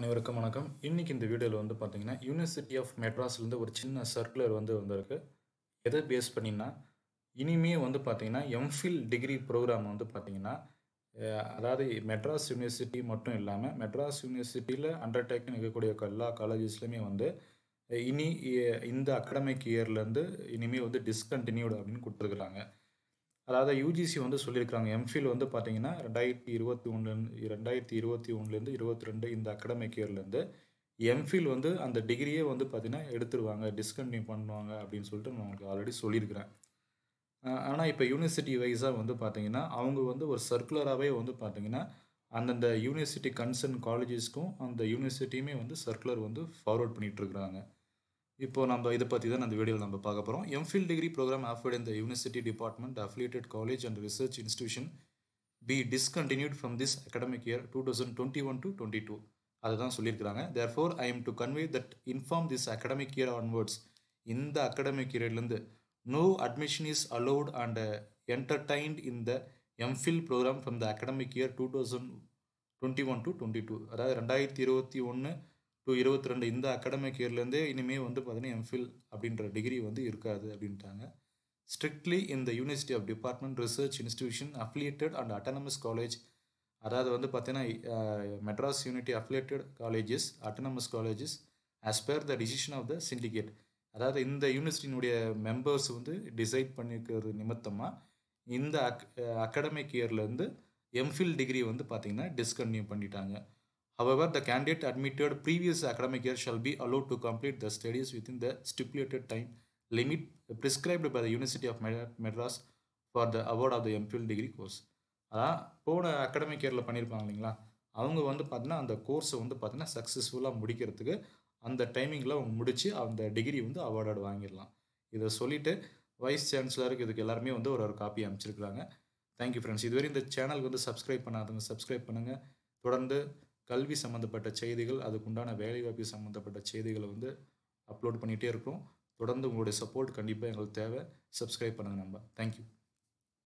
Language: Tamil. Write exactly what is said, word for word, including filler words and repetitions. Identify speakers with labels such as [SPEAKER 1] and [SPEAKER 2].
[SPEAKER 1] அனைவருக்கும் வணக்கம். இன்னைக்கு இந்த வீடியோல வந்து பார்த்தீங்கன்னா, யுனிவர்சிட்டி ஆஃப் மெட்ராஸ்லேருந்து ஒரு சின்ன சர்க்குலர் வந்து வந்திருக்கு. எத பேஸ் பண்ணின்னா, இனிமே வந்து பார்த்தீங்கன்னா, எம்.ஃபில் டிகிரி புரோகிராம் வந்து பார்த்தீங்கன்னா, அ அதாவது மெட்ராஸ் யுனிவர்சிட்டி மட்டும் இல்லாம, மெட்ராஸ் யுனிவர்சிட்டியில அண்டர்டேக்கன் இருக்கக்கூடிய எல்லா காலேஜஸ்லயுமே வந்து, அஹ் இனி எ இந்த அகாடமிக் இயர்லேருந்து இனிமே வந்து டிஸ்கன்டினியூட் அப்படின்னு குடுத்துருக்காங்க. அதாவது யுஜிசி வந்து சொல்லியிருக்காங்க. எம்.ஃபில் வந்து பார்த்தீங்கன்னா, இரண்டாயிரத்து இருபத்தி ஒன்று இரண்டாயிரத்து இருபத்தி ஒன்றிலிருந்து இருபத்தி இரண்டு இந்த அகாடமிக் இயர்லேருந்து எம்.ஃபில் வந்து அந்த டிகிரியே வந்து பார்த்தீங்கன்னா எடுத்துருவாங்க. டிஸ்கன்டினியூ பண்ணுவாங்க அப்படின்னு சொல்லிட்டு நான் உங்களுக்கு ஆல்ரெடி சொல்லியிருக்கிறேன். அ ஆனா இப்ப யூனிவர்சிட்டி வைஸா வந்து பார்த்தீங்கன்னா, அவங்க வந்து ஒரு சர்க்குலராவே வந்து பார்த்தீங்கன்னா, அந்தந்த யூனிவர்சிட்டி கன்சர்ன் காலேஜஸ்க்கும் அந்த யூனிவர்சிட்டியுமே வந்து சர்க்குலர் வந்து ஃபார்வர்ட் பண்ணிட்டு இருக்காங்க. இப்போ நம்ம இத பத்தி தான் இந்த வீடியோல நம்ம பார்க்க போறோம். M Phil degree programme offered in the university department, affiliated college and research institution be discontinued from this academic year twenty twenty-one to twenty-two. அதுதான் சொல்லியிருக்கிறாங்க. Therefore I am to convey that inform this academic year onwards. இந்த அகாடமிக் இயர்லேருந்து no admission is allowed and entertained in the M Phil programme from the academic year twenty twenty-one to twenty-two. அதாவது ரெண்டாயிரத்து இருபத்தி ஒன்று டு இருபத்தி இரண்டு இந்த அகாடமிக் இயர்லேருந்தே இனிமே வந்து பார்த்தீங்கன்னா எம்.ஃபில் அப்படின்ற டிகிரி வந்து இருக்காது அப்படின்ட்டாங்க. Strictly in the university of department research institution affiliated and autonomous college. அதாவது வந்து பார்த்தீங்கன்னா Madras university affiliated colleges autonomous colleges as per the decision of the syndicate. அதாவது இந்த யூனிவர்சிட்டியினுடைய மெம்பர்ஸ் வந்து டிசைட் பண்ணியிருக்கிறது நிமித்தமாக இந்த அக் அகாடமிக் இயர்லேருந்து எம்.ஃபில் டிகிரி வந்து பார்த்தீங்கன்னா டிஸ்கன்டினியூ பண்ணிட்டாங்க. However, the candidate admitted previous academic year shall be allowed to complete the studies within the stipulated time limit prescribed by the University of Madras for the award of the எம்.ஃபில் degree course. அதான் போன அகாடமிக் இயரில் பண்ணியிருப்பாங்க இல்லைங்களா, அவங்க வந்து பார்த்தீங்கன்னா அந்த கோர்ஸை வந்து பார்த்தீங்கன்னா சக்ஸஸ்ஃபுல்லாக முடிக்கிறதுக்கு அந்த டைமிங்கில் அவங்க முடித்து அந்த டிகிரி வந்து அவார்டு வாங்கிடலாம். இதை சொல்லிவிட்டு வைஸ் சான்சலருக்கு இதுக்கு எல்லாருமே வந்து ஒரு ஒரு காப்பி அனுப்பிச்சிருக்கிறாங்க. Thank you friends. இதுவரை இந்த சேனலுக்கு வந்து சப்ஸ்கிரைப் பண்ணாதவங்க சப்ஸ்கிரைப் பண்ணுங்கள். தொடர்ந்து கல்வி சம்மந்தப்பட்ட செய்திகள், அதுக்குண்டான வேலைவாய்ப்பு சம்மந்தப்பட்ட செய்திகளை வந்து அப்லோட் பண்ணிகிட்டே இருக்கிறோம். தொடர்ந்து உங்களுடைய சப்போர்ட் கண்டிப்பாக எங்களுக்கு தேவை. சப்ஸ்கிரைப் பண்ணுங்கள் நண்பா. தேங்க்யூ.